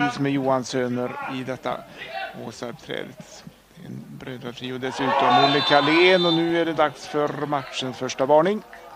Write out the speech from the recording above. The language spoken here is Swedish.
precis med Johan Söner i detta Åsarpträdet. En brödratrio dessutom, Olle Kalén, och nu är det dags för matchens första varning.